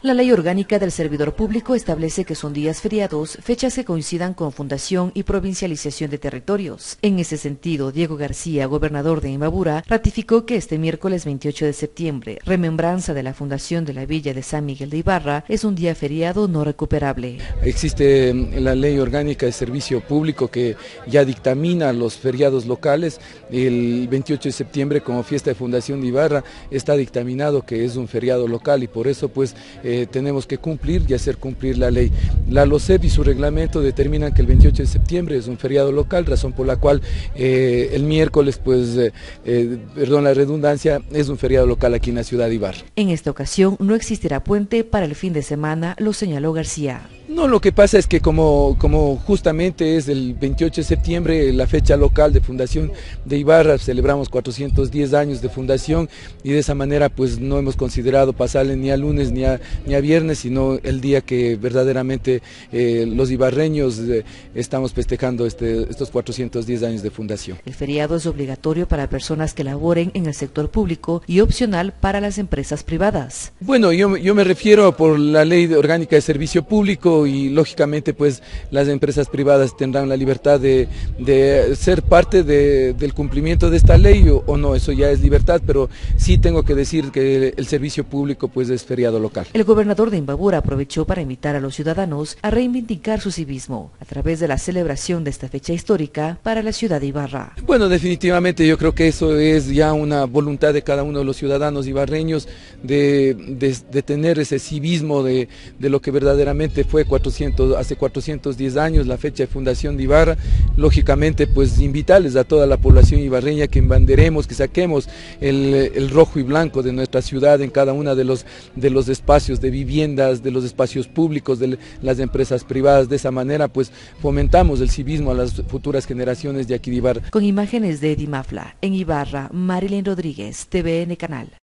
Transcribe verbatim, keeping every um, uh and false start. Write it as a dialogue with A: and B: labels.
A: La Ley Orgánica del Servidor Público establece que son días feriados, fechas que coincidan con fundación y provincialización de territorios. En ese sentido, Diego García, gobernador de Imbabura, ratificó que este miércoles veintiocho de septiembre, remembranza de la fundación de la villa de San Miguel de Ibarra, es un día feriado no recuperable.
B: Existe la Ley Orgánica de Servicio Público que ya dictamina los feriados locales. El veintiocho de septiembre, como fiesta de fundación de Ibarra, está dictaminado que es un feriado local y por eso pues eh, tenemos que cumplir y hacer cumplir la ley. La LOCEP y su reglamento determinan que el veintiocho de septiembre es un feriado local, razón por la cual eh, el miércoles, pues, eh, eh, perdón la redundancia, es un feriado local aquí en la ciudad de Ibarra.
A: En esta ocasión no existirá puente para el fin de semana, lo señaló García.
B: No, lo que pasa es que como, como justamente es el veintiocho de septiembre, la fecha local de fundación de Ibarra, celebramos cuatrocientos diez años de fundación y de esa manera pues no hemos considerado pasarle ni a lunes ni a, ni a viernes, sino el día que verdaderamente eh, los ibarreños eh, estamos festejando este, estos cuatrocientos diez años de fundación.
A: El feriado es obligatorio para personas que laboren en el sector público y opcional para las empresas privadas.
B: Bueno, yo, yo me refiero por la Ley Orgánica de Servicio Público y lógicamente pues las empresas privadas tendrán la libertad de, de ser parte de, del cumplimiento de esta ley o, o no, eso ya es libertad, pero sí tengo que decir que el servicio público pues es feriado local.
A: El gobernador de Imbabura aprovechó para invitar a los ciudadanos a reivindicar su civismo a través de la celebración de esta fecha histórica para la ciudad de Ibarra.
B: Bueno, definitivamente yo creo que eso es ya una voluntad de cada uno de los ciudadanos ibarreños de, de, de tener ese civismo de, de lo que verdaderamente fue cuatrocientos, hace cuatrocientos diez años, la fecha de fundación de Ibarra. Lógicamente pues invitarles a toda la población ibarreña que embanderemos, que saquemos el, el rojo y blanco de nuestra ciudad en cada uno de los, de los espacios de viviendas, de los espacios públicos, de las empresas privadas. De esa manera pues fomentamos el civismo a las futuras generaciones de aquí de Ibarra.
A: Con imágenes de Eddie Mafla, en Ibarra, Marilyn Rodríguez, T V N Canal.